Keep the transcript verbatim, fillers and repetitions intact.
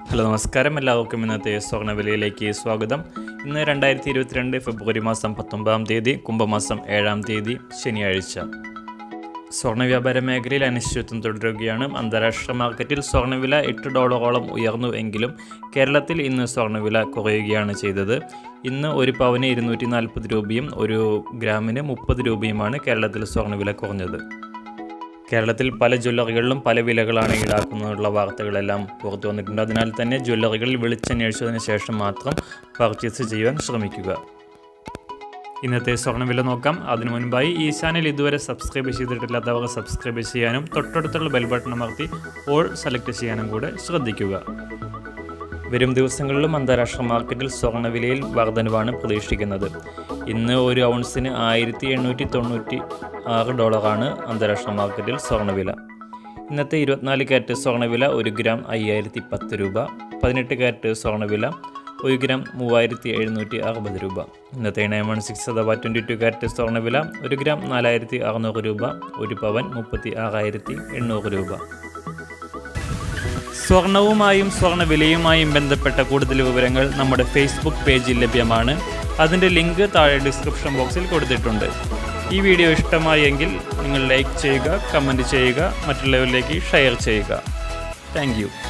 Hello നമസ്കാരം, എല്ലാവർക്കും ഇന്നത്തെ സ്വർണ്ണവിലയിലേക്ക് സ്വാഗതം. ഇന്ന് രണ്ടായിരത്തി ഇരുപത്തിരണ്ട് ഫെബ്രുവരി മാസം പത്തൊമ്പതാം തീയതി കുംഭമാസം ഏഴാം തീയതി ശനിയാഴ്ച. സ്വർണ്ണ വ്യാപാര മേഖലയിൽ അനിശ്ചിതത്വം തുടരുകയാണ്. അന്താരാഷ്ട്ര മാർക്കറ്റിൽ സ്വർണ്ണവില എട്ട് ഡോളറോളം ഉയർന്നു എങ്കിലും കേരളത്തിൽ ഇന്ന് സ്വർണ്ണവില കുറയുകയാണ് ചെയ്തത്. ഇന്ന് ഒരു പവന് ഇരുന്നൂറ്റി നാൽപ്പത് രൂപയും ഒരു ഗ്രാമിന് മുപ്പത് രൂപയുമാണ് കേരളത്തിൽ സ്വർണ്ണവില കുറഞ്ഞത്. കേരളത്തിൽ പല ജ്വല്ലറികളിലും പല വിലകളാണ് ഈടാക്കുന്നതിനുള്ള വാർത്തകളെല്ലാം പുറത്തു വന്നിട്ടുണ്ട്. അതിനാൽ തന്നെ ജ്വല്ലറികളിൽ വിളിച്ചന്വേഷിച്ചതിന് ശേഷം മാത്രം പർച്ചേസ് ചെയ്യുവാൻ ശ്രമിക്കുക. ഇന്നത്തെ സ്വർണ്ണവില നോക്കാം. അതിനു മുൻപായി ഈ ചാനൽ ഇതുവരെ സബ്സ്ക്രൈബ് ചെയ്തിട്ടില്ലാത്തവർ സബ്സ്ക്രൈബ് ചെയ്യാനും തൊട്ടടുത്തുള്ള ബെൽ ബട്ടൺ അമർത്തി ഓൾ സെലക്ട് ചെയ്യാനും കൂടെ ശ്രദ്ധിക്കുക. വരും ദിവസങ്ങളിലും അന്താരാഷ്ട്ര മാർക്കറ്റിൽ സ്വർണ്ണവിലയിൽ വർധനവാണ് പ്രതീക്ഷിക്കുന്നത്. ഇന്ന് ഒരു ഔൺസിന് ആയിരത്തി എണ്ണൂറ്റി തൊണ്ണൂറ്റി ആറ് ഡോളറാണ് അന്താരാഷ്ട്ര മാർക്കറ്റിൽ സ്വർണ്ണവില. ഇന്നത്തെ ഇരുപത്തിനാല് ക്യാരറ്റ് സ്വർണ്ണവില ഒരു ഗ്രാം അയ്യായിരത്തി പത്ത് രൂപ. പതിനെട്ട് ക്യാരറ്റ് സ്വർണ്ണവില ഒരു ഗ്രാം മൂവായിരത്തി എഴുന്നൂറ്റി അറുപത് രൂപ. ഇന്നത്തെ നയൻ വൺ സിക്സ് അഥവാ ട്വൻറ്റി ടു ക്യാരറ്റ് സ്വർണ്ണവില ഒരു ഗ്രാം നാലായിരത്തി അറുന്നൂറ് രൂപ. ഒരു പവൻ മുപ്പത്തി ആറായിരത്തി എണ്ണൂറ് രൂപ. സ്വർണവുമായും സ്വർണ്ണവിലയുമായും ബന്ധപ്പെട്ട കൂടുതൽ വിവരങ്ങൾ നമ്മുടെ ഫേസ്ബുക്ക് പേജിൽ ലഭ്യമാണ്. അതിൻ്റെ ലിങ്ക് താഴെ ഡിസ്ക്രിപ്ഷൻ ബോക്സിൽ കൊടുത്തിട്ടുണ്ട്. ഈ വീഡിയോ ഇഷ്ടമായെങ്കിൽ നിങ്ങൾ ലൈക്ക് ചെയ്യുക, കമൻറ്റ് ചെയ്യുക, മറ്റുള്ളവരിലേക്ക് ഷെയർ ചെയ്യുക. Thank U.